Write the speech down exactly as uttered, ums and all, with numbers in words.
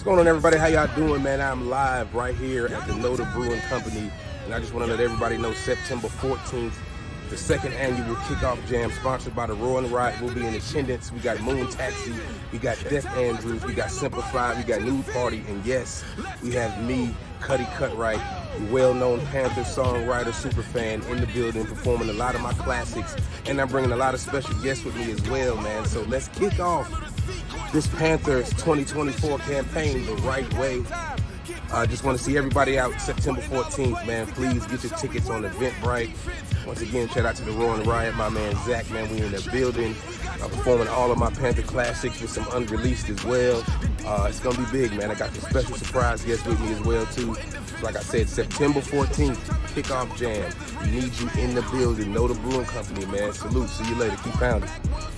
What's going on, everybody? How y'all doing, man? I'm live right here at the NoDa Brewing Company, and I just want to let everybody know September fourteenth, the second annual Kickoff Jam sponsored by the Riot will be in attendance. We got Moon Taxi, we got Death Andrews, we got Simplified, we got Nude Party, and yes, we have me, Cutty Cutright, a well-known Panther songwriter, superfan, in the building, performing a lot of my classics, and I'm bringing a lot of special guests with me as well, man. So let's kick off this Panthers twenty twenty-four campaign the right way. I uh, just want to see everybody out September fourteenth, man. Please get your tickets on Eventbrite. Once again, shout out to the Roaring Riot, my man Zach, man. We in the building, uh, performing all of my Panther classics with some unreleased as well. Uh, it's gonna be big, man. I got some special surprise guests with me as well too. Like I said, September fourteenth, Kickoff Jam. We need you in the building. NoDa Brewing Company, man. Salute. See you later. Keep pounding.